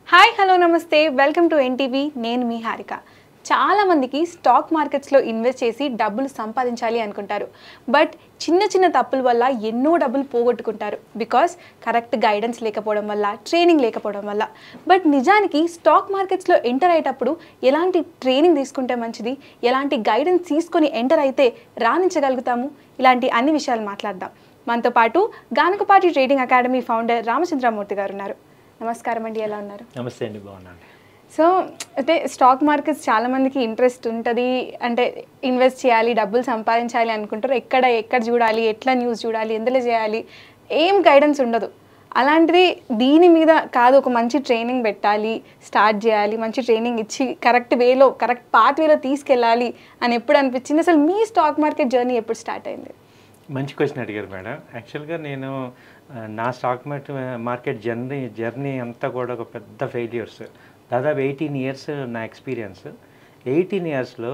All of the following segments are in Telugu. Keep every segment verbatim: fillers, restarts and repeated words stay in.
హాయ్ హలో నమస్తే వెల్కమ్ టు ఎన్టీవీ నేను మీ హారిక. చాలా మందికి స్టాక్ మార్కెట్స్లో ఇన్వెస్ట్ చేసి డబ్బులు సంపాదించాలి అనుకుంటారు. బట్ చిన్న చిన్న తప్పుల వల్ల ఎన్నో డబ్బులు పోగొట్టుకుంటారు. బికాస్ కరెక్ట్ గైడెన్స్ లేకపోవడం వల్ల, ట్రైనింగ్ లేకపోవడం వల్ల. బట్ నిజానికి స్టాక్ మార్కెట్స్లో ఎంటర్ అయ్యేటప్పుడు ఎలాంటి ట్రైనింగ్ తీసుకుంటే మంచిది, ఎలాంటి గైడెన్స్ తీసుకొని ఎంటర్ అయితే రాణించగలుగుతాము, ఇలాంటి అన్ని విషయాలు మాట్లాడదాం. మనతో పాటు Ganakapati trading academy founder Ramachandramurthy గారు ఉన్నారు. నమస్కారం అండి, ఎలా ఉన్నారు? నమస్తే అండి, బాగున్నాను. సో అయితే స్టాక్ మార్కెట్స్ చాలామందికి ఇంట్రెస్ట్ ఉంటుంది, అంటే ఇన్వెస్ట్ చేయాలి, డబ్బులు సంపాదించాలి అనుకుంటారు. ఎక్కడ ఎక్కడ చూడాలి, ఎట్లా న్యూస్ చూడాలి, ఎందులో చేయాలి, ఏం గైడెన్స్ ఉండదు. అలాంటిది దీని మీద కాదు, ఒక మంచి ట్రైనింగ్ పెట్టాలి, స్టార్ట్ చేయాలి, మంచి ట్రైనింగ్ ఇచ్చి కరెక్ట్ వేలో, కరెక్ట్ పాత్ వేలో తీసుకెళ్ళాలి అని ఎప్పుడు అనిపించింది? అసలు మీ స్టాక్ మార్కెట్ జర్నీ ఎప్పుడు స్టార్ట్ అయింది? మంచి క్వశ్చన్ అడిగారు మేడం. యాక్చువల్గా నేను నా stock market market journey journey అంతా కూడా ఒక పెద్ద ఫెయిల్యూర్స్. దాదాపు ఎయిటీన్ ఇయర్స్ నా ఎక్స్పీరియన్స్. ఎయిటీన్ ఇయర్స్లో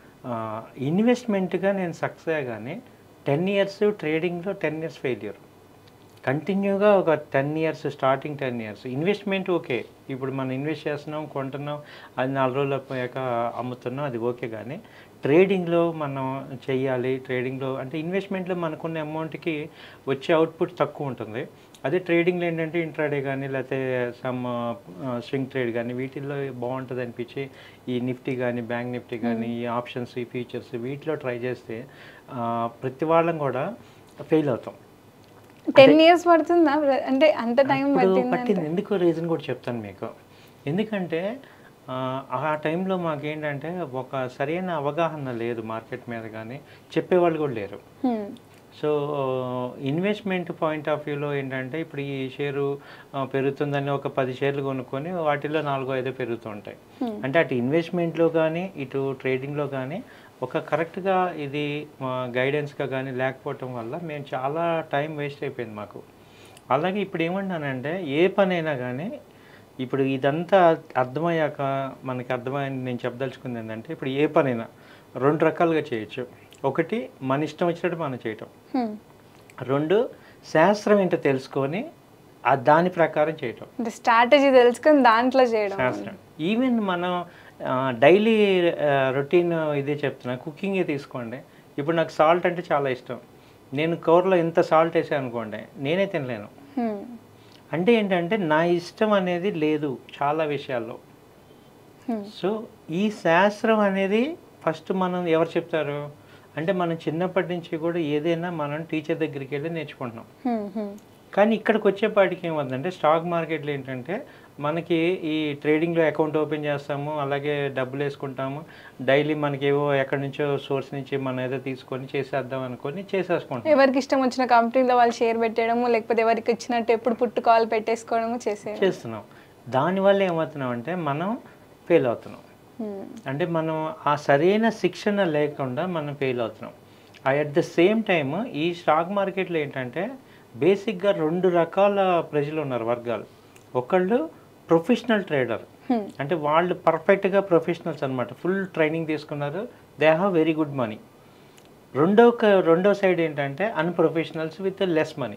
ఇన్వెస్ట్మెంట్గా నేను సక్సెస్ అయ్యాగానే టెన్ ఇయర్స్ ట్రేడింగ్లో టెన్ ఇయర్స్ ఫెయిల్యూర్. కంటిన్యూగా ఒక ten years starting ten years investment okay, ఇప్పుడు మనం ఇన్వెస్ట్ చేస్తున్నాం, కొంటున్నాం, అది నాలుగు రోజులు అయిపోయాక అమ్ముతున్నాం, అది ఓకే. కానీ ట్రేడింగ్లో మనం చెయ్యాలి. ట్రేడింగ్లో అంటే ఇన్వెస్ట్మెంట్లో మనకున్న అమౌంట్కి వచ్చే అవుట్పుట్ తక్కువ ఉంటుంది. అదే ట్రేడింగ్లో ఏంటంటే ఇంట్రాడే కానీ లేకపోతే సమ్ స్వింగ్ ట్రేడ్ కానీ వీటిల్లో బాగుంటుంది అనిపించి ఈ నిఫ్టీ కానీ బ్యాంక్ నిఫ్టీ కానీ ఈ ఆప్షన్స్ ఈ ఫీచర్స్ వీటిలో ట్రై చేస్తే ప్రతి వాళ్ళం కూడా ఫెయిల్ అవుతాం. టెన్ ఇయర్స్ పడుతుందా అంటే? అంత టైం పట్టింది. ఎందుకో రీజన్ కూడా చెప్తాను మీకు. ఎందుకంటే ఆ టైంలో మాకేంటంటే ఒక సరైన అవగాహన లేదు మార్కెట్ మీద, కానీ చెప్పేవాళ్ళు కూడా లేరు. సో ఇన్వెస్ట్మెంట్ పాయింట్ ఆఫ్ వ్యూలో ఏంటంటే ఇప్పుడు ఈ షేరు పెరుగుతుందని ఒక పది షేర్లు కొనుక్కొని వాటిల్లో నాలుగో ఐదో పెరుగుతుంటాయి. అంటే అటు ఇన్వెస్ట్మెంట్లో కానీ ఇటు ట్రేడింగ్లో కానీ ఒక కరెక్ట్గా ఇది గైడెన్స్గా కానీ లేకపోవటం వల్ల మేము చాలా టైం వేస్ట్ అయిపోయింది మాకు. అలాగే ఇప్పుడు ఏమంటానంటే ఏ పనైనా కానీ ఇప్పుడు ఇదంతా అర్థమయ్యాక మనకి అర్థమైంది. నేను చెప్పదలుచుకుంది ఏంటంటే ఇప్పుడు ఏ పనైనా రెండు రకాలుగా చేయొచ్చు. ఒకటి మన ఇష్టం వచ్చినట్టు మనం చేయటం, రెండు శాస్త్రం ఏంటో తెలుసుకొని ఆ దాని ప్రకారం చేయటం, స్ట్రాటజీ తెలుసుకొని దాంట్లో చేయడం. శాస్త్రం ఈవెన్ మనం డైలీ రొటీన్ ఇదే చెప్తున్నా, కుకింగే తీసుకోండి. ఇప్పుడు నాకు సాల్ట్ అంటే చాలా ఇష్టం. నేను కూరలో ఎంత సాల్ట్ వేసాను అనుకోండి, నేనే తినలేను. అంటే ఏంటంటే నా ఇష్టం అనేది లేదు చాలా విషయాల్లో. సో ఈ శాస్త్రం అనేది ఫస్ట్ మనం ఎవరు చెప్తారు అంటే మనం చిన్నప్పటి నుంచి కూడా ఏదైనా మనం టీచర్ దగ్గరికి వెళ్ళి నేర్చుకుంటున్నాం. కానీ ఇక్కడికి వచ్చేపాటికి ఏమవుతుందంటే స్టాక్ మార్కెట్లో ఏంటంటే మనకి ఈ ట్రేడింగ్లో అకౌంట్ ఓపెన్ చేస్తాము, అలాగే డబ్బులు వేసుకుంటాము, డైలీ మనకి ఏవో ఎక్కడి నుంచో సోర్స్ నుంచి మనం ఏదో తీసుకొని చేసేద్దాం అనుకొని చేసేసుకుంటాం. ఎవరికి ఇష్టం వచ్చిన కంపెనీలో వాళ్ళు షేర్ పెట్టడము, లేకపోతే ఎవరికి ఇచ్చినట్టు ఎప్పుడు పుట్టు కాల్ పెట్టేసుకోవడము చేసే చేస్తున్నాం. దానివల్ల ఏమవుతున్నాం అంటే మనం ఫెయిల్ అవుతున్నాం. అంటే మనం ఆ సరైన శిక్షణ లేకుండా మనం ఫెయిల్ అవుతున్నాం. అట్ ద సేమ్ టైమ్ ఈ స్టాక్ మార్కెట్లో ఏంటంటే బేసిక్గా రెండు రకాల ప్రజలు ఉన్నారు, వర్గాలు. ఒకళ్ళు ప్రొఫెషనల్ ట్రేడర్, అంటే వాళ్ళు పర్ఫెక్ట్గా ప్రొఫెషనల్స్ అనమాట, ఫుల్ ట్రైనింగ్ తీసుకున్నారు, they have very good money. రెండో రెండో సైడ్ ఏంటంటే unprofessionals with less money.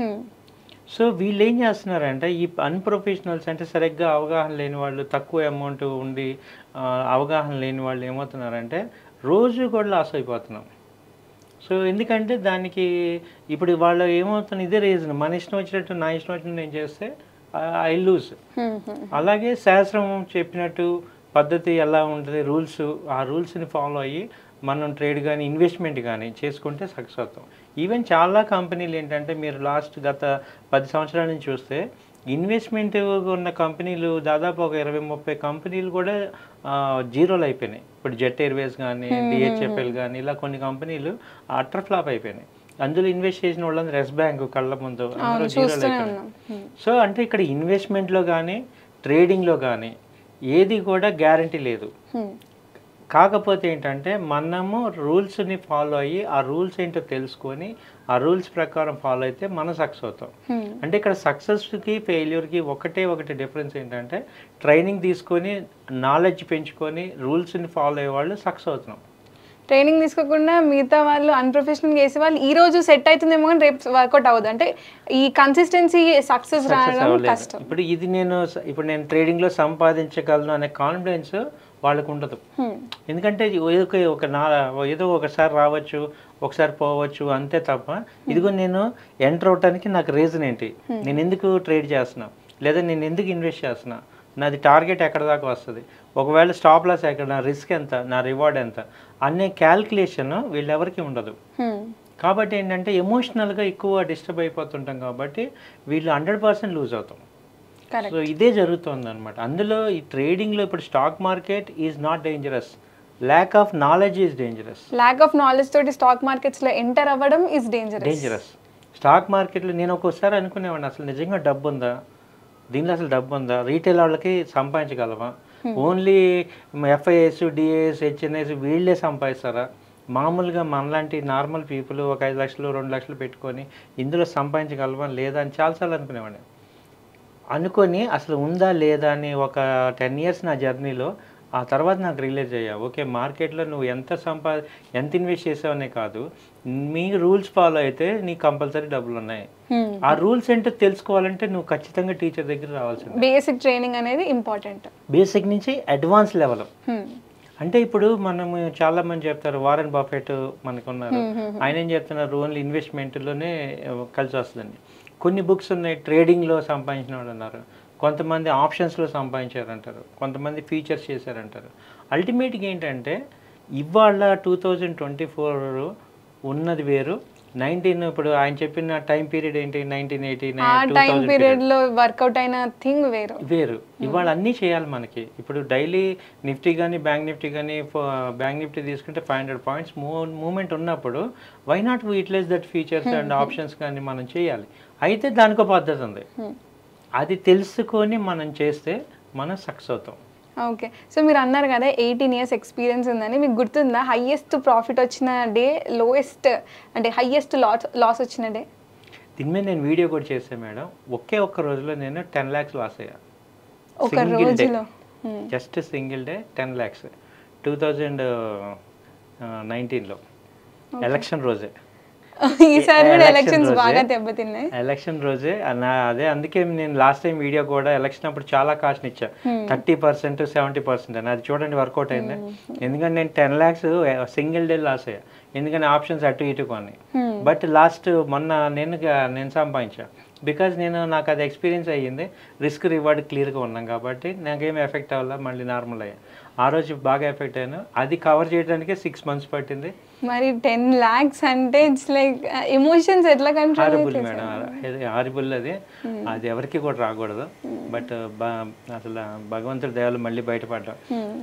So వీళ్ళు ఏం చేస్తున్నారంటే ఈ అన్ప్రొఫెషనల్స్ అంటే సరిగ్గా అవగాహన లేని వాళ్ళు, తక్కువ అమౌంట్ ఉండి అవగాహన లేని వాళ్ళు ఏమవుతున్నారంటే రోజు కూడా లాస్ అయిపోతున్నాం. సో ఎందుకంటే దానికి ఇప్పుడు వాళ్ళు ఏమవుతుంది, ఇదే రీజన్, మన ఇష్టం వచ్చినట్టు నా ఇష్టం వచ్చినట్టు నేను చేస్తే ఐ లూజ్. అలాగే శాస్త్రం చెప్పినట్టు పద్ధతి ఎలా ఉంటుంది, రూల్స్, ఆ రూల్స్ని ఫాలో అయ్యి మనం ట్రేడ్ కానీ ఇన్వెస్ట్మెంట్ కానీ చేసుకుంటే సక్సెస్ అవుతాం. ఈవెన్ చాలా కంపెనీలు ఏంటంటే మీరు లాస్ట్ గత పది సంవత్సరాల నుంచి చూస్తే ఇన్వెస్ట్మెంట్ ఉన్న కంపెనీలు దాదాపు ఒక ఇరవై ముప్పై కంపెనీలు కూడా జీరోలు అయిపోయినాయి. ఇప్పుడు జెట్ ఎయిర్వేస్ కానీ డిహెచ్ఎఫ్ఎల్ కానీ ఇలా కొన్ని కంపెనీలు అటర్ ఫ్లాప్ అయిపోయినాయి. అందులో ఇన్వెస్ట్ చేసిన వాళ్ళందరూ రెస్ బ్యాంక్ కళ్ళ ముందు అందరూ జీరోలు అయిపోయినాయి. సో అంటే ఇక్కడ ఇన్వెస్ట్మెంట్లో కానీ ట్రేడింగ్లో కానీ ఏది కూడా గ్యారంటీ లేదు. కాకపోతే ఏంటంటే మనము రూల్స్ని ఫాలో అయ్యి ఆ రూల్స్ ఏంటో తెలుసుకొని ఆ రూల్స్ ప్రకారం ఫాలో అయితే మనం సక్సెస్ అవుతాం. అంటే ఇక్కడ సక్సెస్కి ఫెయిల్యూర్కి ఒకటే ఒకటి డిఫరెన్స్ ఏంటంటే ట్రైనింగ్ తీసుకొని నాలెడ్జ్ పెంచుకొని రూల్స్ని ఫాలో అయ్యే వాళ్ళు సక్సెస్ అవుతున్నాం. ట్రైనింగ్ తీసుకోకుండా మిగతా వాళ్ళు అన్ప్రొఫెషనల్గా చేసే వాళ్ళు ఈ రోజు సెట్ అవుతుందేమో కానీ రేపు వర్కౌట్ అవ్వదు. అంటే ఈ కన్సిస్టెన్సీ సక్సెస్ రావడం కష్టం. ఇప్పుడు ఇది నేను ఇప్పుడు నేను ట్రేడింగ్లో సంపాదించగలను అనే కాన్ఫిడెన్స్ వాళ్ళకు ఉండదు. ఎందుకంటే ఏదో ఒక నా ఏదో ఒకసారి రావచ్చు, ఒకసారి పోవచ్చు అంతే తప్ప, ఇదిగో నేను ఎంటర్ అవడానికి నాకు రీజన్ ఏంటి, నేను ఎందుకు ట్రేడ్ చేస్తున్నా, లేదా నేను ఎందుకు ఇన్వెస్ట్ చేస్తున్నా, నాది టార్గెట్ ఎక్కడ దాకా వస్తుంది, ఒకవేళ స్టాప్ లాస్ ఎక్కడ, నా రిస్క్ ఎంత, నా రివార్డ్ ఎంత అనే క్యాల్కులేషన్ వీళ్ళెవరికి ఉండదు. కాబట్టి ఏంటంటే ఎమోషనల్గా ఎక్కువ డిస్టర్బ్ అయిపోతుంటాం కాబట్టి వీళ్ళు హండ్రెడ్ పర్సెంట్ లూజ్ అవుతాం. సో ఇదే జరుగుతుంది అనమాట. అందులో ఈ ట్రేడింగ్లో ఇప్పుడు stock market is not dangerous, lack of knowledge is dangerous. Lack of knowledge తోటి స్టాక్ మార్కెట్స్లో ఎంటర్ అవ్వడం ఈజ్ డేంజరస్. డేంజరస్. స్టాక్ మార్కెట్లో నేను ఒక్కోసారి అనుకునేవాడిని, అసలు నిజంగా డబ్బు ఉందా దీనిలో, అసలు డబ్బు ఉందా, రీటైల్ వాళ్ళకి సంపాదించగలవా, ఓన్లీ ఎఫ్ఐఎస్ డిఏఎస్ హెచ్ఎన్ఎస్ వీళ్ళే సంపాదిస్తారా, మామూలుగా మనలాంటి నార్మల్ పీపుల్ ఒక ఐదు లక్షలు రెండు లక్షలు పెట్టుకొని ఇందులో సంపాదించగలవా లేదా అని చాలాసార్లు అనుకునేవాడిని. అనుకొని అసలు ఉందా లేదా అని ఒక టెన్ ఇయర్స్ నా జర్నీలో ఆ తర్వాత నాకు రిలీజ్ అయ్యా, ఓకే మార్కెట్లో నువ్వు ఎంత సంపా ఎంత ఇన్వెస్ట్ చేసావనే కాదు, మీ రూల్స్ ఫాలో అయితే నీకు కంపల్సరీ డబ్బులు ఉన్నాయి. ఆ రూల్స్ ఏంటో తెలుసుకోవాలంటే నువ్వు ఖచ్చితంగా టీచర్ దగ్గర రావాల్సింది. బేసిక్ ట్రైనింగ్ అనేది ఇంపార్టెంట్. బేసిక్ నుంచి అడ్వాన్స్ లెవెల్. అంటే ఇప్పుడు మనము చాలా మంది చెప్తారు, వారెన్ బఫెట్ మనకున్నారు, ఆయన ఏం చెప్తున్నారు, ఓన్లీ ఇన్వెస్ట్మెంట్లోనే కలిసి వస్తుందండి. కొన్ని బుక్స్ ఉన్నాయి ట్రేడింగ్లో సంపాదించిన వాళ్ళు ఉన్నారు, కొంతమంది ఆప్షన్స్లో సంపాదించారంటారు, కొంతమంది ఫీచర్స్ చేశారంటారు. అల్టిమేట్గా ఏంటంటే ఇవాళ టూ థౌజండ్ ట్వంటీ ఫోర్ ఉన్నది వేరు, నైన్టీన్ ఇప్పుడు ఆయన చెప్పిన టైం పీరియడ్ ఏంటి nineteen eighty nine time period లో వర్కౌట్ అయిన థింగ్ వేరు వేరు ఇవాళ అన్నీ చేయాలి మనకి. ఇప్పుడు డైలీ నిఫ్టీ కానీ బ్యాంక్ నిఫ్టీ కానీ బ్యాంక్ నిఫ్టీ తీసుకుంటే ఫైవ్ హండ్రెడ్ పాయింట్స్ మూవ్మెంట్ ఉన్నప్పుడు why not utilise that features and options కానీ మనం చేయాలి. అయితే దానికో పద్ధతి ఉంది, అది తెలుసుకొని మనం చేస్తే మనం సక్సెస్ అవుతాం. ఓకే, సో మీరు అన్నారు కదా ఎయిటీన్ ఇయర్స్ ఎక్స్పీరియన్స్ ఉందని, మీకు గుర్తుందా హైయెస్ట్ ప్రాఫిట్ వచ్చిన డే, లోయెస్ట్ అంటే హైయెస్ట్ లాస్ లాస్ వచ్చిన డే? దీని మీద నేను వీడియో కూడా చేశాను మేడం. ఒకే ఒక్క రోజులో నేను టెన్ ల్యాక్స్ లాస్ అయ్యా. ఒక రోజులో just single day ten lakhs two thousand నైన్టీన్లో ఎలక్షన్ రోజే. ఈసారి కూడా ఎలక్షన్స్ బాగా దెబ్బతిన్నాయి. ఎలక్షన్ రోజే నా అదే అందుకే నేను లాస్ట్ టైం వీడియో కూడా ఎలక్షన్ అప్పుడు చాలా కాస్ట్ ఇచ్చా, థర్టీ పర్సెంట్ సెవెంటీ పర్సెంట్ అని. అది చూడండి వర్కౌట్ అయింది. ఎందుకంటే నేను ten lakhs single day loss అయ్యా, ఎందుకంటే ఆప్షన్స్ అటు ఇటు కొన్ని. బట్ లాస్ట్ మొన్న నేను నేను సంపాదించా, బికాజ్ నేను నాకు అది ఎక్స్పీరియన్స్ అయ్యింది, రిస్క్ రివార్డ్ క్లియర్గా ఉన్నాం కాబట్టి నాకేం ఎఫెక్ట్ అవ్వాల, మళ్ళీ నార్మల్ అయ్యా. ఆ రోజు బాగా ఎఫెక్ట్ అయ్యాను, అది కవర్ చేయడానికి సిక్స్ మంత్స్ పట్టింది. మరి టెన్ లాక్స్ అంటే ఇట్స్ లైక్ ఎమోషన్స్ ఎట్లా కంట్రోల్? హారిబుల్ మేడం, హారిబుల్ అది అది ఎవరికి కూడా రాకూడదు. బట్ అసలు భగవంతుడి దయలో మళ్ళీ బయటపడ్డాం.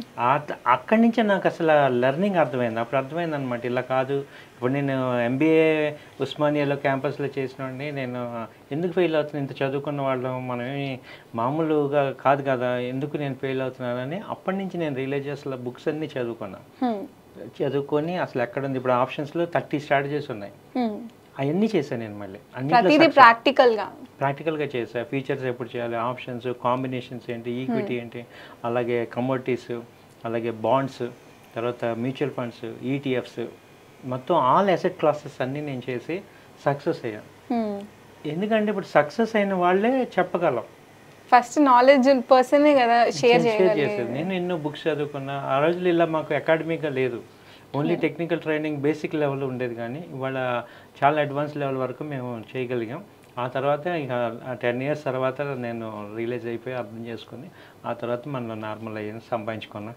అక్కడి నుంచే నాకు అసలు లెర్నింగ్ అర్థమైంది. అప్పుడు అర్థమైంది అనమాట, ఇలా కాదు. ఇప్పుడు నేను ఎంబీఏ ఉస్మానియాలో క్యాంపస్లో చేసినండి, నేను ఎందుకు ఫెయిల్ అవుతున్నాను, ఇంత చదువుకున్న వాళ్ళం మనమేమి మామూలుగా కాదు కదా, ఎందుకు నేను ఫెయిల్ అవుతున్నానని అప్పటి నుంచి నేను రియలైజ్ అసలు బుక్స్ అన్నీ చదువుకున్నాను. చదువుకొని అసలు ఎక్కడ ఉంది ఇప్పుడు ఆప్షన్స్లో థర్టీ స్ట్రాటజీస్ ఉన్నాయి, అవన్నీ చేశాను నేను. మళ్ళీ అన్ని ప్రాక్టికల్గా ప్రాక్టికల్గా చేసా. ఫీచర్స్ ఎప్పుడు చేయాలి, ఆప్షన్స్, కాంబినేషన్స్ ఏంటి, ఈక్విటీ ఏంటి, అలాగే కమోడిటీస్, అలాగే బాండ్స్, తర్వాత మ్యూచువల్ ఫండ్స్, ఈటీఎఫ్స్, మొత్తం ఆల్ అసెట్ క్లాసెస్ అన్నీ నేను చేసి సక్సెస్ అయ్యాను. ఎందుకంటే ఇప్పుడు సక్సెస్ అయిన వాళ్ళే చెప్పగలం. ఫస్ట్ నాలెడ్జ్ పర్సనే కదా షేర్ చేసేది. నేను ఎన్నో బుక్స్ చదువుకున్నా. ఆ రోజులు ఇలా మాకు అకాడమీగా లేదు, only technical training basic level ఉండేది. కానీ ఇవాళ చాలా అడ్వాన్స్ లెవెల్ వరకు మేము చేయగలిగాం. ఆ తర్వాత ఇక టెన్ ఇయర్స్ తర్వాత నేను రిలీజ్ అయిపోయి అర్థం చేసుకుని ఆ తర్వాత మనం నార్మల్ అయ్యి సంపాదించుకున్నాం.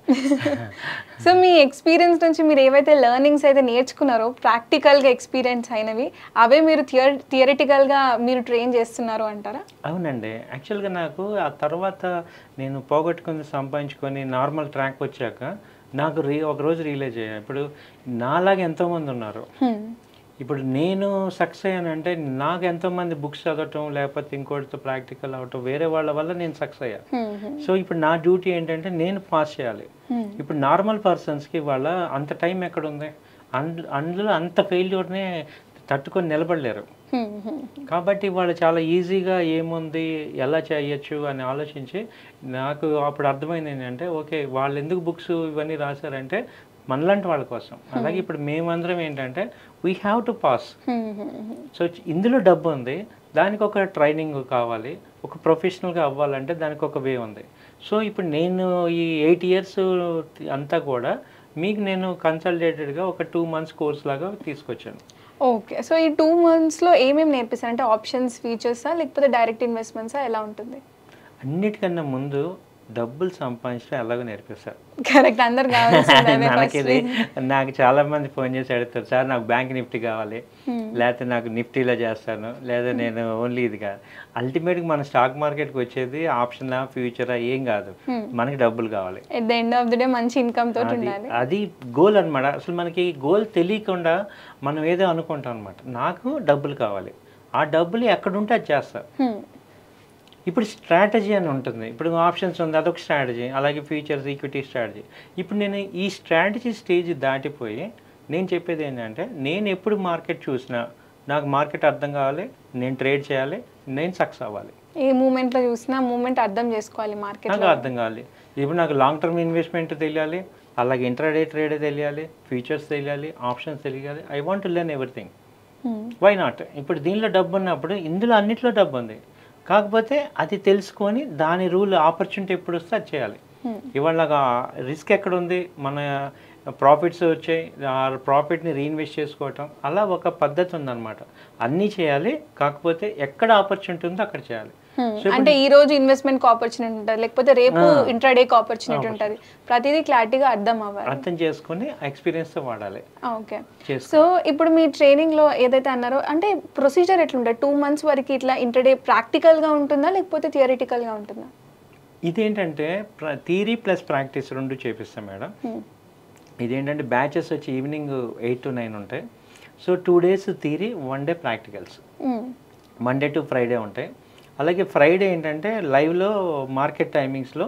సో మీ ఎక్స్పీరియన్స్ నుంచి మీరు ఏవైతే లెర్నింగ్స్ అయితే నేర్చుకున్నారో ప్రాక్టికల్గా ఎక్స్పీరియన్స్ అయినవి, అవే మీరు థియర్ థియరిటికల్గా మీరు ట్రైన్ చేస్తున్నారు అంటారా? అవునండి. యాక్చువల్గా నాకు ఆ తర్వాత నేను పోగొట్టుకుని సంపాదించుకొని నార్మల్ ట్రాక్ వచ్చాక నాకు రీ ఒకరోజు రియలైజ్ అయ్యా, ఇప్పుడు నాలాగా ఎంతోమంది ఉన్నారు. ఇప్పుడు నేను సక్సెస్ అయ్యానంటే నాకు ఎంతోమంది బుక్స్ చదవటం లేకపోతే ఇంకోటితో ప్రాక్టికల్ అవటం వేరే వాళ్ళ వల్ల నేను సక్సెస్ అయ్యా. సో ఇప్పుడు నా డ్యూటీ ఏంటంటే నేను పాస్ చేయాలి. ఇప్పుడు నార్మల్ పర్సన్స్కి వాళ్ళ అంత టైం ఎక్కడ ఉంది, అందు అందులో అంత ఫెయిల్యూర్నే తట్టుకొని నిలబడలేరు. కాబట్టి వాళ్ళు చాలా ఈజీగా ఏముంది ఎలా చేయొచ్చు అని ఆలోచించి నాకు అప్పుడు అర్థమైంది ఏంటంటే, ఓకే వాళ్ళు ఎందుకు బుక్స్ ఇవన్నీ రాశారంటే మనలాంటి వాళ్ళ కోసం. అలాగే ఇప్పుడు మేమందరం ఏంటంటే we have to pass. So ఇందులో డబ్బు ఉంది, దానికి ఒక ట్రైనింగ్ కావాలి, ఒక ప్రొఫెషనల్గా అవ్వాలంటే దానికి ఒక వే ఉంది. సో ఇప్పుడు నేను ఈ ఎయిట్ ఇయర్స్ అంతా కూడా మీకు నేను కన్సల్టేటెడ్గా ఒక టూ మంత్స్ కోర్స్ లాగా తీసుకొచ్చాను. ఓకే. సో ఈ టూ మంత్స్లో ఏమేమి నేర్పిస్తారు? అంటే ఆప్షన్స్, ఫీచర్సా, లేకపోతే డైరెక్ట్ ఇన్వెస్ట్మెంట్సా, ఎలా ఉంటుంది? అన్నిటికన్నా ముందు డబ్బులు సంపాదించడం ఎలాగో నేర్పిస్తారు. కరెక్ట్, అందరు మనకి ఇది నాకు చాలా మంది ఫోన్ చేసి అడుగుతారు, సార్ నాకు బ్యాంక్ నిఫ్టీ కావాలి, లేకపోతే నాకు నిఫ్టీలో చేస్తాను, లేదా నేను ఓన్లీ ఇది కాదు. అల్టిమేట్గా మన స్టాక్ మార్కెట్కి వచ్చేది ఆప్షనా, ఫ్యూచరా ఏం కాదు, మనకి డబ్బులు కావాలి. At the end of the day మంచి ఇన్కమ్ తోటి ఉండాలి. అది గోల్ అనమాట. అసలు మనకి గోల్ తెలియకుండా మనం ఏదో అనుకుంటాం అనమాట, నాకు డబ్బులు కావాలి, ఆ డబ్బులు ఎక్కడుంటే అది చేస్తా. ఇప్పుడు స్ట్రాటజీ అని ఉంటుంది, ఇప్పుడు ఆప్షన్స్ ఉంది, అదొక స్ట్రాటజీ, అలాగే ఫ్యూచర్స్, ఈక్విటీ స్ట్రాటజీ. ఇప్పుడు నేను ఈ స్ట్రాటజీ స్టేజ్ దాటిపోయి నేను చెప్పేది ఏంటంటే, నేను ఎప్పుడు మార్కెట్ చూసినా నాకు మార్కెట్ అర్థం కావాలి, నేను ట్రేడ్ చేయాలి, నేను సక్సెస్ అవ్వాలి. ఏ మూమెంట్లో చూసినా మూమెంట్ అర్థం చేసుకోవాలి, మార్కెట్ నాకు అర్థం కావాలి. ఇప్పుడు నాకు లాంగ్ టర్మ్ ఇన్వెస్ట్మెంట్ తెలియాలి, అలాగే ఇంట్రాడే ట్రేడ్ తెలియాలి, ఫ్యూచర్స్ తెలియాలి, ఆప్షన్స్ తెలియాలి. I want to learn everything. Why not? ఇప్పుడు దీనిలో డబ్బు ఉన్నప్పుడు ఇందులో అన్నిట్లో డబ్బు ఉంది, కాకపోతే అది తెలుసుకొని దాని రూల్ ఆపర్చునిటీ ఎప్పుడు వస్తే అది చేయాలి. ఇవాళ రిస్క్ ఎక్కడ ఉంది, మన ప్రాఫిట్స్ వచ్చాయి, ఆ ప్రాఫిట్ని రీఇన్వెస్ట్ చేసుకోవటం, అలా ఒక పద్ధతి ఉందన్నమాట. అన్నీ చేయాలి, కాకపోతే ఎక్కడ ఆపర్చునిటీ ఉందో అక్కడ చేయాలి. అంటే ఈ రోజు ఇన్వెస్ట్మెంట్ ఆపర్చునిటీ ఉంటుంది, లేకపోతే రేపు ఇంట్రాడే ఆపర్చునిటీ ఉంటుంది, ప్రతిదీ క్లారిటీగా అర్థం అవ్వాలి, అర్థం చేసుకుని ఎక్స్పీరియన్స్ తో వాడాలి. ఓకే. సో ఇప్పుడు మీ ట్రైనింగ్ లో ఏదైతే అన్నారో, అంటే ప్రొసీజర్ ఎట్లుంటుంది? టూ మంత్స్ వరకు ఇట్లా ఇంటర్డే ప్రాక్టికల్ గా ఉంటుందా, లేకపోతే థియరిటికల్ గా ఉంటుందా? ఇదేంటంటే థియరీ ప్లస్ ప్రాక్టీస్ రెండు చేపిస్తాం మేడం. ఇదేంటంటే బ్యాచెస్ వచ్చి ఈవినింగ్ ఎయిట్ టు నైన్ ఉంటాయి. So two days theory, one day practicals, Monday to Friday ఉంటాయి. అలాగే ఫ్రైడే ఏంటంటే లైవ్లో మార్కెట్ టైమింగ్స్లో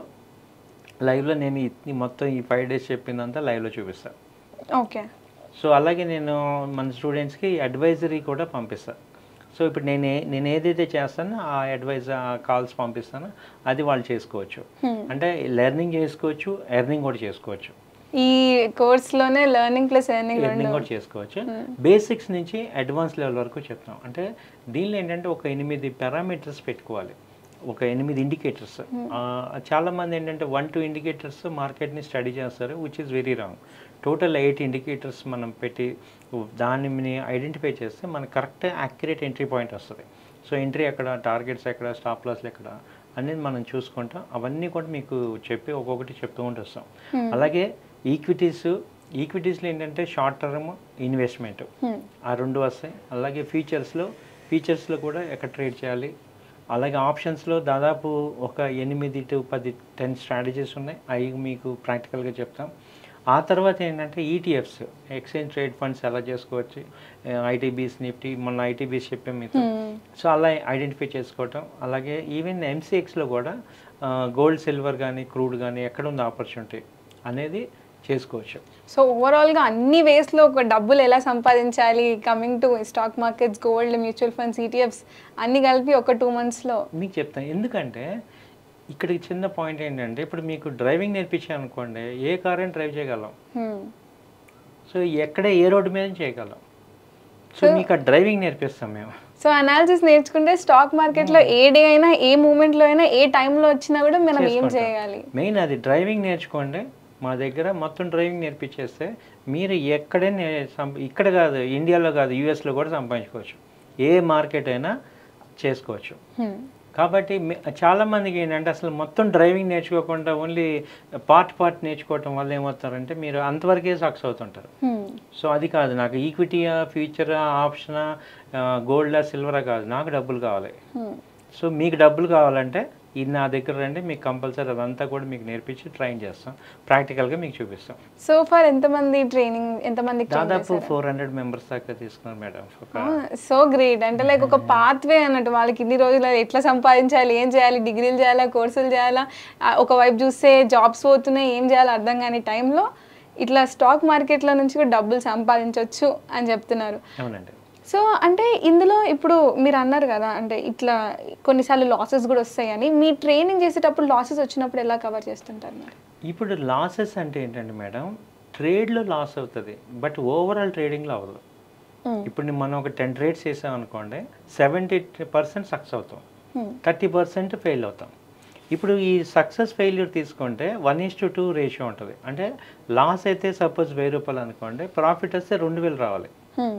లైవ్లో నేను ఈ మొత్తం ఈ ఫైవ్ డేస్ చెప్పిందంతా లైవ్లో చూపిస్తాను. ఓకే. సో అలాగే నేను మన స్టూడెంట్స్కి అడ్వైజరీ కూడా పంపిస్తాను. సో ఇప్పుడు నేను నేను ఏదైతే చేస్తానో ఆ అడ్వైజ్ కాల్స్ పంపిస్తానో అది వాళ్ళు చేసుకోవచ్చు. అంటే లెర్నింగ్ చేసుకోవచ్చు, ఎర్నింగ్ కూడా చేసుకోవచ్చు. ఈ కోర్స్లోనే లెర్నింగ్ ప్లస్ ఎర్నింగ్ ఎర్నింగ్ కూడా చేసుకోవచ్చు. బేసిక్స్ నుంచి అడ్వాన్స్ లెవెల్ వరకు చెప్తాం. అంటే దీనిలో ఏంటంటే ఒక ఎనిమిది పారామీటర్స్ పెట్టుకోవాలి, ఒక ఎనిమిది ఇండికేటర్స్. చాలామంది ఏంటంటే వన్ టూ ఇండికేటర్స్ మార్కెట్ని స్టడీ చేస్తారు, which is very wrong. Total eight indicators మనం పెట్టి దాన్ని ఐడెంటిఫై చేస్తే మనకు కరెక్ట్ యాక్యురేట్ ఎంట్రీ పాయింట్ వస్తుంది. సో ఎంట్రీ ఎక్కడ, టార్గెట్స్ ఎక్కడ, స్టాప్ లాస్లు ఎక్కడ అనేది మనం చూసుకుంటాం. అవన్నీ కూడా మీకు చెప్పి ఒక్కొక్కటి చెప్తూ ఉంటూ వస్తాం. అలాగే ఈక్విటీస్, ఈక్విటీస్లో ఏంటంటే షార్ట్ టర్మ్ ఇన్వెస్ట్మెంట్ ఆ రెండు వస్తాయి. అలాగే ఫ్యూచర్స్లో ఫ్యూచర్స్లో కూడా ఎక్కడ ట్రేడ్ చేయాలి. అలాగే ఆప్షన్స్లో దాదాపు ఒక ఎనిమిది టు పది టెన్ స్ట్రాటజీస్ ఉన్నాయి, అవి మీకు ప్రాక్టికల్గా చెప్తాం. ఆ తర్వాత ఏంటంటే ఈటీఎఫ్స్, ఎక్స్చేంజ్ ట్రేడ్ ఫండ్స్ ఎలా చేసుకోవచ్చు, ఐటీబీస్, నిఫ్టీ, మొన్న ఐటీబీస్ చెప్పాం మీకు. సో అలా ఐడెంటిఫై చేసుకోవటం. అలాగే ఈవెన్ ఎంసీఎక్స్లో కూడా గోల్డ్, సిల్వర్ కానీ క్రూడ్ కానీ ఎక్కడ ఉంది ఆపర్చునిటీ అనేది చేసుకోవచ్చు. సో ఓవరాల్గా అన్ని వేస్లో ఒక డబ్బులు ఎలా సంపాదించాలి, coming to stock markets, gold, mutual funds, ETFs అన్ని కలిపి ఒక టూ మంత్స్లో మీకు చెప్తాను. ఎందుకంటే ఇక్కడికి చిన్న పాయింట్ ఏంటంటే, ఇప్పుడు మీకు డ్రైవింగ్ నేర్పించాను అనుకోండి, ఏ కార్ అయినా డ్రైవ్ చేయగలం. సో ఎక్కడ ఏ రోడ్డు మీద చేయగలం. సో మీకు ఆ డ్రైవింగ్ నేర్పిస్తాం మేము. సో అనాలిసిస్ నేర్చుకుంటే స్టాక్ మార్కెట్లో ఏ డే అయినా, ఏ మూమెంట్లో అయినా, ఏ టైంలో వచ్చినా కూడా మనం ఏం చేయాలి. మెయిన్ అది డ్రైవింగ్ నేర్చుకోండి. మా దగ్గర మొత్తం డ్రైవింగ్ నేర్పించేస్తే మీరు ఎక్కడైనా, ఇక్కడ కాదు ఇండియాలో కాదు యూఎస్లో కూడా సంపాదించుకోవచ్చు, ఏ మార్కెట్ అయినా చేసుకోవచ్చు. కాబట్టి చాలామందికి ఏంటంటే అసలు మొత్తం డ్రైవింగ్ నేర్చుకోకుండా ఓన్లీ పార్ట్ పార్ట్ నేర్చుకోవటం వల్ల ఏమవుతారంటే మీరు అంతవరకే సక్సెస్ అవుతుంటారు. సో అది కాదు, నాకు ఈక్విటీయా, ఫ్యూచరా, ఆప్షనా, గోల్డా, సిల్వరా కాదు, నాకు డబ్బులు కావాలి. సో మీకు డబ్బులు కావాలంటే ఇది నా దగ్గర రండి, మీకు కంపల్సరీ అదంతా కూడా మీకు నేర్పించి ట్రైన్ చేస్తాం, ప్రాక్టికల్గా మీకు చూపిస్తాం. సో ఫర్ ఎంతమంది ట్రైనింగ్, ఎంతమంది? దాదాపు ఫోర్ హండ్రెడ్ మెంబర్స్ దాకా తీసుకున్నారు మేడం. So great. అంటే లైక్ ఒక పాత్వే అన్నట్టు, వాళ్ళకి ఇన్ని రోజులు ఎట్లా సంపాదించాలి, ఏం చేయాలి, డిగ్రీలు చేయాలా, కోర్సులు చేయాలా, ఒకవైపు చూస్తే జాబ్స్ పోతున్నాయి, ఏం చేయాలో అర్థం కాని టైంలో ఇట్లా స్టాక్ మార్కెట్లో నుంచి కూడా డబ్బులు సంపాదించవచ్చు అని చెప్తున్నారు. అవునండి. సో అంటే ఇందులో ఇప్పుడు మీరు అన్నారు కదా, అంటే ఇట్లా కొన్నిసార్లు లాసెస్ కూడా వస్తాయని, మీ ట్రైనింగ్ చేసేటప్పుడు లాసెస్ వచ్చినప్పుడు ఎలా కవర్ చేస్తుంటారు మరి? ఇప్పుడు లాసెస్ అంటే ఏంటంటే మేడం, ట్రేడ్లో లాస్ అవుతుంది, బట్ ఓవరాల్ ట్రేడింగ్లో అవ్వదు. ఇప్పుడు మనం ఒక టెన్ ట్రేడ్స్ చేసాం అనుకోండి, సెవెంటీ పర్సెంట్ సక్సెస్ అవుతాం, థర్టీ పర్సెంట్ ఫెయిల్ అవుతాం. ఇప్పుడు ఈ సక్సెస్ ఫెయిల్యూర్ తీసుకుంటే one is to two ratio ఉంటుంది. అంటే లాస్ అయితే సపోజ్ వెయ్యి రూపాయలు అనుకోండి, ప్రాఫిట్ వస్తే రెండు వేలు రావాలి.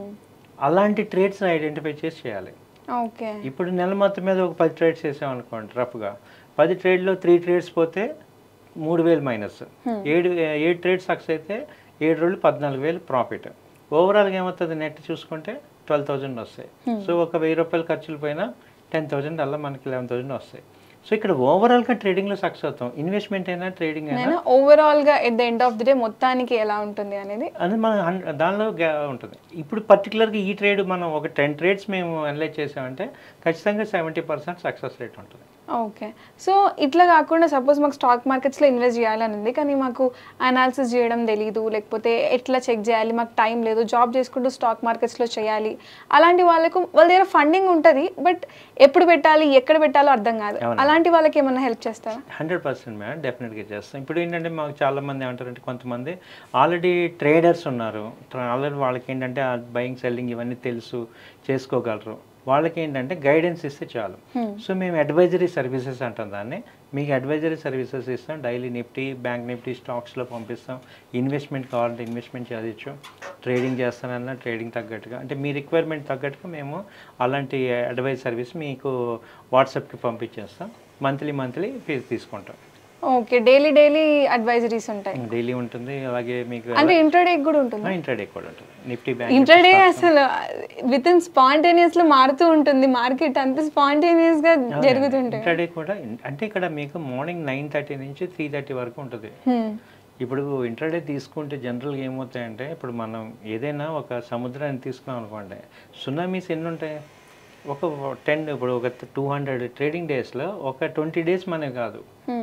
అలాంటి ట్రేడ్స్ ఐడెంటిఫై చేసి చేయాలి. ఓకే, ఇప్పుడు నెల మొత్తం మీద ఒక పది ట్రేడ్స్ చేసాం అనుకోండి, రఫ్గా పది ట్రేడ్లో త్రీ ట్రేడ్స్ పోతే మూడు వేలు మైనస్, ఏడు ఏడు ట్రేడ్స్ సక్సెస్ అయితే ఏడు రోజులు పద్నాలుగు వేలు ప్రాఫిట్. ఓవరాల్గా ఏమవుతుంది, నెట్ చూసుకుంటే ట్వెల్వ్ థౌజండ్ వస్తాయి. సో ఒక వెయ్యి రూపాయలు ఖర్చులు పోయినా టెన్ థౌజండ్ అలా మనకి లెవెన్ థౌజండ్ వస్తాయి. సో ఇక్కడ ఓవరాల్గా ట్రేడింగ్లో సక్సెస్ అవుతాం. ఇన్వెస్ట్మెంట్ అయినా ట్రేడింగ్ అయినా ఓవరాల్గా at the end of the day మొత్తానికి ఎలా ఉంటుంది అనేది అది మన దానిలో ఉంటుంది. ఇప్పుడు పర్టికులర్గా ఈ ట్రేడ్ మనం ఒక టెన్ ట్రేడ్స్ మేము అనలైజ్ చేసామంటే ఖచ్చితంగా సెవెంటీ పర్సెంట్ సక్సెస్ రేట్ ఉంటుంది. ఓకే, సో ఇట్లా కాకుండా సపోజ్ మాకు స్టాక్ మార్కెట్స్లో ఇన్వెస్ట్ చేయాలని ఉంది, కానీ మాకు అనాలిసిస్ చేయడం తెలీదు, లేకపోతే ఎట్లా చెక్ చేయాలి, మాకు టైం లేదు, జాబ్ చేసుకుంటూ స్టాక్ మార్కెట్స్లో చేయాలి, అలాంటి వాళ్ళకు వాళ్ళ దగ్గర ఫండింగ్ ఉంటుంది, బట్ ఎప్పుడు పెట్టాలి ఎక్కడ పెట్టాలో అర్థం కాదు. అలాంటి వాళ్ళకి ఏమన్నా హెల్ప్ చేస్తారా? హండ్రెడ్ పర్సెంట్ మేడం, డెఫినెట్గా చేస్తాం. ఇప్పుడు ఏంటంటే మాకు చాలామంది ఏమంటారంటే, కొంతమంది ఆల్రెడీ ట్రేడర్స్ ఉన్నారు, ఆల్రెడీ వాళ్ళకి ఏంటంటే బయింగ్ సెల్లింగ్ ఇవన్నీ తెలుసు, చేసుకోగలరు. వాళ్ళకి ఏంటంటే గైడెన్స్ ఇస్తే చాలు. సో మేము అడ్వైజరీ సర్వీసెస్ అంటాం దాన్ని. మీకు అడ్వైజరీ సర్వీసెస్ ఇస్తాం, డైలీ నిఫ్టీ, బ్యాంక్ నిఫ్టీ స్టాక్స్లో పంపిస్తాం. ఇన్వెస్ట్మెంట్ కావాలంటే ఇన్వెస్ట్మెంట్ చేయొచ్చు, ట్రేడింగ్ చేస్తానన్నా ట్రేడింగ్ తగ్గట్టుగా, అంటే మీ రిక్వైర్మెంట్ తగ్గట్టుగా మేము అలాంటి అడ్వైజ్ సర్వీస్ మీకు వాట్సాప్కి పంపించేస్తాం. మంత్లీ మంత్లీ ఫీజు తీసుకుంటాం. ఓకే, డైలీ డైలీ అడ్వైజరీస్ ఉంటాయి? డైలీ ఉంటుంది. అలాగే మీకు అంటే ఇంట్రాడే కూడా ఉంటుంది? ఇంట్రాడే కూడా ఉంటుంది. నిఫ్టీ బ్యాంక్ ఇంట్రాడే అసలు విత్ ఇన్ స్పాంటేనియస్లో మారుతూ ఉంటుంది మార్కెట్, అంత స్పాంటేనియస్గా జరుగుతుంటుంది. ఇంట్రాడే కూడా అంటే ఇక్కడ మీకు మార్నింగ్ నైన్ థర్టీ నుంచి త్రీ థర్టీ వరకు ఉంటుంది. ఇప్పుడు ఇంట్రాడే తీసుకుంటే జనరల్గా ఏమవుతాయంటే, ఇప్పుడు మనం ఏదైనా ఒక సముద్రాన్ని తీసుకున్నాం అనుకోండి, సునామీస్ ఎన్ని ఉంటాయి, ఒక టెన్ ఇప్పుడు ఒక టూ హండ్రెడ్ ట్రేడింగ్ డేస్లో ఒక ట్వంటీ డేస్ మనే కాదు,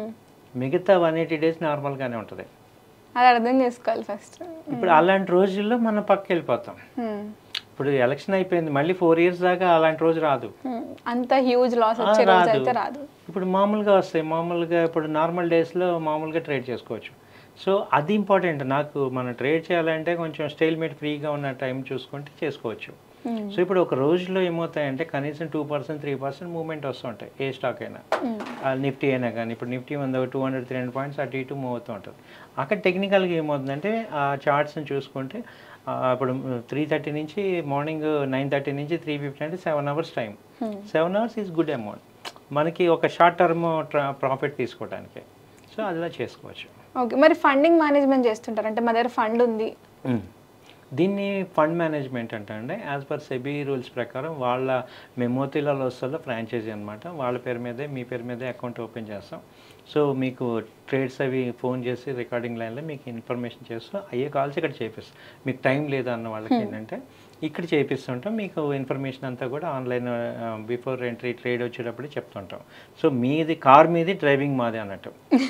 మిగతా వన్ ఎయిటీ డేస్ నార్మల్గానే ఉంటుంది. అది అర్థం చేసుకోవాలి ఫస్ట్. ఇప్పుడు అలాంటి రోజుల్లో మనం పక్క వెళ్ళిపోతాం. ఇప్పుడు ఎలక్షన్ అయిపోయింది, మళ్ళీ ఫోర్ ఇయర్స్ దాకా అలాంటి రోజు రాదు, అంత హ్యూజ్ లాస్ వచ్చే రోజు అయితే రాదు. ఇప్పుడు మామూలుగా వస్తాయి, మామూలుగా ఇప్పుడు నార్మల్ డేస్లో మామూలుగా ట్రేడ్ చేసుకోవచ్చు. సో అది ఇంపార్టెంట్. నాకు మనం ట్రేడ్ చేయాలంటే కొంచెం స్టైల్మేట్ ఫ్రీగా ఉన్న టైం చూసుకుంటే చేసుకోవచ్చు. సో ఇప్పుడు ఒక రోజులో ఏమవుతాయంటే కనీసం two percent three percent movement వస్తూ ఉంటాయి, ఏ స్టాక్ అయినా, నిఫ్టీ అయినా కానీ. ఇప్పుడు నిఫ్టీ వంద two hundred three hundred points అటు ఇటు మూవ్ అవుతూ ఉంటుంది. అక్కడ టెక్నికల్గా ఏమవుతుందంటే ఆ చార్ట్స్ని చూసుకుంటే ఇప్పుడు త్రీ థర్టీ నుంచి మార్నింగ్ నైన్ థర్టీ నుంచి త్రీ ఫిఫ్టీ అంటే seven hours time. Seven hours is good amount మనకి ఒక షార్ట్ టర్మ్ ప్రాఫిట్ తీసుకోవడానికి. సో అలా చేసుకోవచ్చు. ఓకే, మరి ఫండింగ్ మేనేజ్మెంట్ చేస్తుంటారు అంటే మా దగ్గర ఫండ్ ఉంది, దీన్ని ఫండ్ మేనేజ్మెంట్ అంటే అండి యాజ్ పర్ సెబీ రూల్స్ ప్రకారం వాళ్ళ మేము మోతీలాల్ ఓస్వాల్లో ఫ్రాంచైజీ అనమాట, వాళ్ళ పేరు మీదే మీ పేరు మీదే అకౌంట్ ఓపెన్ చేస్తాం. సో మీకు ట్రేడ్స్ అవి ఫోన్ చేసి రికార్డింగ్ లైన్లో మీకు ఇన్ఫర్మేషన్ చేస్తూ అయ్యే కాల్స్ ఇక్కడ చేపిస్తాం. మీకు టైం లేదా అన్న వాళ్ళకి ఏంటంటే ఇక్కడ చేపిస్తుంటాం. మీకు ఇన్ఫర్మేషన్ అంతా కూడా ఆన్లైన్ బిఫోర్ ఎంట్రీ ట్రేడ్ వచ్చేటప్పుడు చెప్తుంటాం. సో మీది కార్ మీది, డ్రైవింగ్ మాది అన్నట్టు.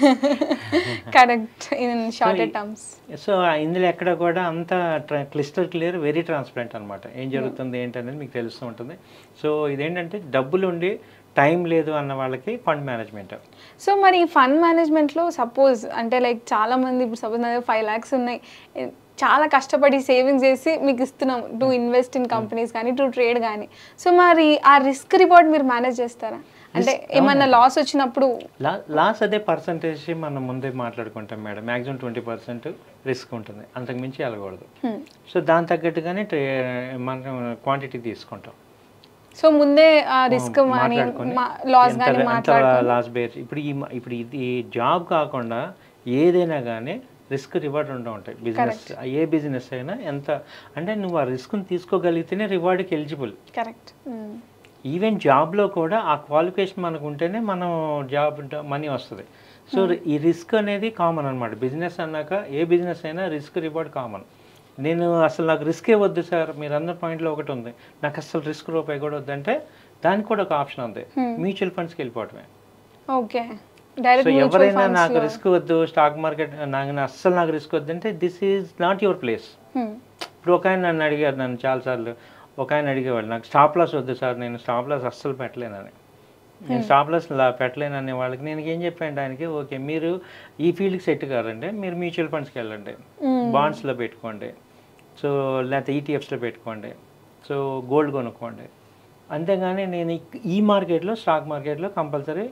Correct in short terms. So ఇందులో ఎక్కడ కూడా అంత క్లిస్టర్ క్లియర్, వెరీ ట్రాన్స్పరెంట్ అనమాట. ఏం జరుగుతుంది ఏంటనేది మీకు తెలుస్తూ ఉంటుంది. సో ఇదేంటంటే డబ్బులు ఉండి టైం లేదు అన్న వాళ్ళకి ఫండ్ మేనేజ్మెంట్. సో మరి ఈ ఫండ్ మేనేజ్మెంట్లో సపోజ్ అంటే లైక్ చాలామంది ఇప్పుడు సపోజ్ నా దగ్గర ఫైవ్ ల్యాక్స్ ఉన్నాయి, చాలా కష్టపడి సేవింగ్స్ చేసి మీకు ఇస్తున్నాం టు ఇన్వెస్ట్ ఇన్ కంపెనీస్ కానీ టు ట్రేడ్ కానీ. సో మరి ఆ రిస్క్ రివార్డ్ మీరు మేనేజ్ చేస్తారా? అంటే ఏమన్నా లాస్ వచ్చినప్పుడు లాస్ అదే పర్సంటేజ్ మనం ముందే మాట్లాడుకుంటాం madam. Maximum twenty percent risk ఉంటుంది, అంతకుమించి వెళ్ళకూడదు. సో దాని తగ్గట్టుగానే ట్రే మనం క్వాంటిటీ తీసుకుంటాం. సో ముందే రిస్క్ లాస్ లాస్ బేర్. ఇప్పుడు ఈ ఇప్పుడు ఇది జాబ్ కాకుండా ఏదైనా కానీ రిస్క్ రివార్డ్ ఉంటూ ఉంటాయి. బిజినెస్ ఏ బిజినెస్ అయినా ఎంత అంటే నువ్వు ఆ రిస్క్ని తీసుకోగలిగితేనే రివార్డ్కి ఎలిజిబుల్. కరెక్ట్. ఈవెన్ జాబ్లో కూడా ఆ క్వాలిఫికేషన్ మనకు ఉంటేనే మనం జాబ్ మనీ వస్తుంది. సో ఈ రిస్క్ అనేది కామన్ అనమాట. బిజినెస్ అన్నాక ఏ బిజినెస్ అయినా రిస్క్ రివార్డ్ కామన్. నేను అసలు నాకు రిస్కే వద్దు సార్, మీరు అన్న పాయింట్లో ఒకటి ఉంది, నాకు అసలు రిస్క్ రూపాయి కూడా వద్దంటే దానికి కూడా ఒక ఆప్షన్ ఉంది, మ్యూచువల్ ఫండ్స్కి వెళ్ళిపోవటమే. ఓకే, సో ఎవరైనా నాకు రిస్క్ వద్దు, స్టాక్ మార్కెట్ నాకు అస్సలు నాకు రిస్క్ వద్దంటే this is not your place. ఇప్పుడు ఒక ఆయన నన్ను అడిగారు, నన్ను చాలాసార్లు ఒక ఆయన అడిగేవాళ్ళు, నాకు స్టాప్ లాస్ వద్దు సార్, నేను స్టాప్ లాస్ అస్సలు పెట్టలేనని. నేను స్టాప్ లాస్ లా పెట్టలేను అనే వాళ్ళకి నేను ఏం చెప్పాను ఆయనకి, ఓకే మీరు ఈ ఫీల్డ్కి సెట్ కారండి, మీరు మ్యూచువల్ ఫండ్స్కి వెళ్ళండి, బాండ్స్లో పెట్టుకోండి, సో లేకపోతే ఈటీఎఫ్స్లో పెట్టుకోండి, సో గోల్డ్ కొనుక్కోండి. అంతేగాని నేను ఈ- ఈ మార్కెట్లో స్టాక్ మార్కెట్లో కంపల్సరీ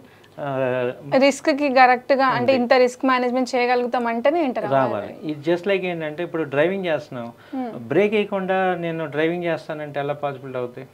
రిస్క్ కి కరెక్ట్ గా అంటే ఇంత రిస్క్ మేనేజ్మెంట్ చేయగలుగుతాం అంటేనే ఎంటర్ రావాలి. ఇది జస్ట్ లైక్ ఏంటంటే ఇప్పుడు డ్రైవింగ్ చేస్తున్నాం, బ్రేక్ వేయకుండా నేను డ్రైవింగ్ చేస్తానంటే ఎలా పాసిబుల్ అవుతాయి?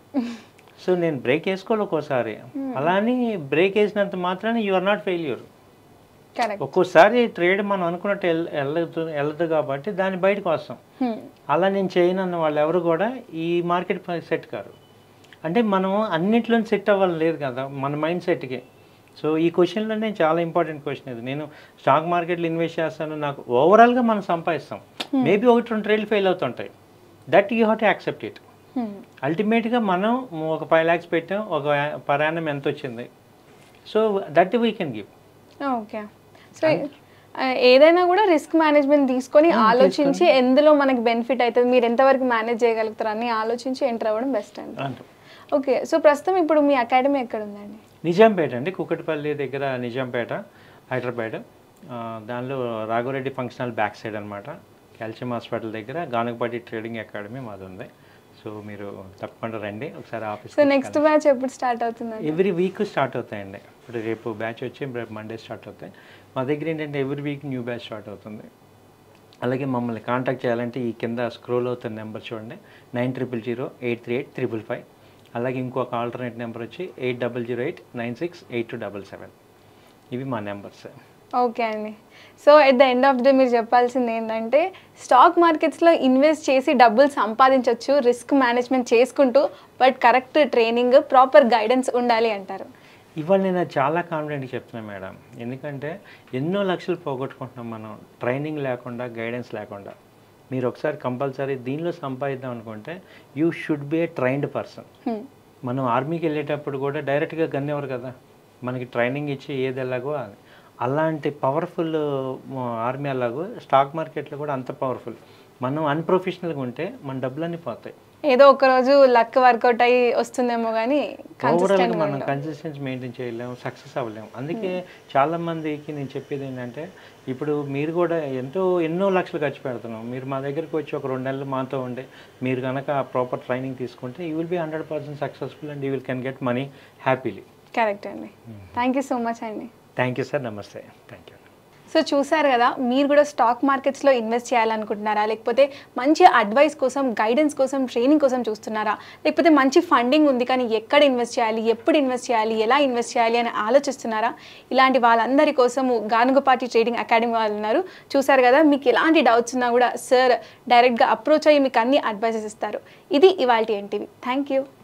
సో నేను బ్రేక్ వేసుకోవాలి ఒక్కోసారి, అలా అని బ్రేక్ వేసినంత మాత్రాన్ని you are not failure. Correct. ఒక్కోసారి ట్రేడ్ మనం అనుకున్నట్టు వెళ్ళ వెళ్ళదు వెళ్ళదు కాబట్టి దాని బయటకు వస్తాం. అలా నేను చేయను అన్న వాళ్ళు ఎవరు కూడా ఈ మార్కెట్ సెట్ కారు. అంటే మనం అన్నింటిలో సెట్ అవ్వాలి లేదు కదా మన మైండ్ సెట్కి. సో ఈ క్వశ్చన్లోనే చాలా ఇంపార్టెంట్ క్వశ్చన్ ఇది. నేను స్టాక్ మార్కెట్లో ఇన్వెస్ట్ చేస్తాను, నాకు ఓవరాల్గా మనం సంపాదిస్తాం, మేబీ ఒకటి రెండు ట్రేడ్లు ఫెయిల్ అవుతుంటాయి, that you have to accept it. అల్టిమేట్గా మనం ఒక ఫైవ్ ల్యాక్స్ పెట్టాం, ఒక పర్ యానం ఎంత వచ్చింది, so that we can give. Okay. So ఏదైనా కూడా రిస్క్ మేనేజ్మెంట్ తీసుకొని ఆలోచించి ఎందులో మనకి బెనిఫిట్ అవుతుంది, మీరు ఎంతవరకు మేనేజ్ చేయగలుగుతారు అని ఆలోచించి ఎంటర్ అవ్వడం బెస్ట్ అండి. ఓకే. సో ప్రస్తుతం ఇప్పుడు మీ అకాడమీ ఎక్కడ ఉందండి? నిజాంపేట అండి, కుకట్పల్లి దగ్గర నిజాంపేట, హైదరాబాద్. దానిలో Raghava Reddy function hall back side అనమాట, కాల్షియం హాస్పిటల్ దగ్గర గానుగపాటి ట్రేడింగ్ అకాడమీ మాది ఉంది. సో మీరు తప్పకుండా రండి ఒకసారి ఆఫీస్. సో నెక్స్ట్ బ్యాచ్ ఎప్పుడు స్టార్ట్ అవుతుంది? ఎవ్రీ వీక్ స్టార్ట్ అవుతాయండి. ఇప్పుడు రేపు బ్యాచ్ వచ్చి రేపు మండే స్టార్ట్ అవుతాయి. మా దగ్గర ఏంటంటే every week new batch start అవుతుంది. అలాగే మమ్మల్ని కాంటాక్ట్ చేయాలంటే ఈ కింద స్క్రోల్ అవుతున్న నెంబర్ చూడండి, nine triple zero eight three eight triple five. అలాగే ఇంకొక ఆల్టర్నేట్ నెంబర్ వచ్చి eight double zero eight nine six eight two double seven. ఇవి మా నెంబర్స్. ఓకే అండి. So at the end of the day మీరు చెప్పాల్సింది ఏంటంటే స్టాక్ మార్కెట్స్లో ఇన్వెస్ట్ చేసి డబ్బులు సంపాదించవచ్చు రిస్క్ మేనేజ్మెంట్ చేసుకుంటూ, but correct training proper guidance ఉండాలి అంటారు. ఇవాళ నేను అది చాలా కాన్ఫిడెంట్గా చెప్తున్నాను మేడం, ఎందుకంటే ఎన్నో లక్షలు పోగొట్టుకుంటున్నాం మనం ట్రైనింగ్ లేకుండా, గైడెన్స్ లేకుండా. మీరు ఒకసారి కంపల్సరీ దీనిలో సంపాదిద్దాం అనుకుంటే you should be a trained person. మనం ఆర్మీకి వెళ్ళేటప్పుడు కూడా డైరెక్ట్గా గన్ ఎవరు కదా, మనకి ట్రైనింగ్ ఇచ్చి ఏది ఎలాగో అది. అలాంటి పవర్ఫుల్ ఆర్మీ అలాగో స్టాక్ మార్కెట్లో కూడా అంత పవర్ఫుల్. మనం అన్ప్రొఫెషనల్గా ఉంటే మన డబ్బులన్నీ పోతాయి. ఏదో ఒక రోజు లక్ వర్కౌట్ అయ్యి వస్తుందేమో కానీ ఓవరాల్గా మనం కన్సిస్టెన్సీ మెయింటైన్ చేయలేము, సక్సెస్ అవ్వలేము. అందుకే చాలామందికి నేను చెప్పేది ఏంటంటే, ఇప్పుడు మీరు కూడా ఎంతో ఎన్నో లక్షలు ఖర్చు పెడుతున్నాం, మీరు మా దగ్గరికి వచ్చి ఒక రెండు నెలలు మాతో ఉండే మీరు కనుక ప్రాపర్ ట్రైనింగ్ తీసుకుంటే you will be hundred percent successful and you will can get money happily. Correct అండి. థ్యాంక్ యూ సో మచ్ అండి. థ్యాంక్ యూ సార్, నమస్తే. Thank you. సో చూసారు కదా, మీరు కూడా స్టాక్ మార్కెట్స్లో ఇన్వెస్ట్ చేయాలనుకుంటున్నారా, లేకపోతే మంచి అడ్వైస్ కోసం, గైడెన్స్ కోసం, ట్రైనింగ్ కోసం చూస్తున్నారా, లేకపోతే మంచి ఫండింగ్ ఉంది కానీ ఎక్కడ ఇన్వెస్ట్ చేయాలి, ఎప్పుడు ఇన్వెస్ట్ చేయాలి, ఎలా ఇన్వెస్ట్ చేయాలి అని ఆలోచిస్తున్నారా? ఇలాంటి వాళ్ళందరి కోసము గానుగపాటి ట్రేడింగ్ అకాడమీ వాళ్ళు ఉన్నారు. చూసారు కదా, మీకు ఎలాంటి డౌట్స్ ఉన్నా కూడా సార్ డైరెక్ట్గా అప్రోచ్ అయ్యి మీకు అన్ని అడ్వైజెస్ ఇస్తారు. ఇది ఇవాల్టి ఎన్టీవీ. Thank you.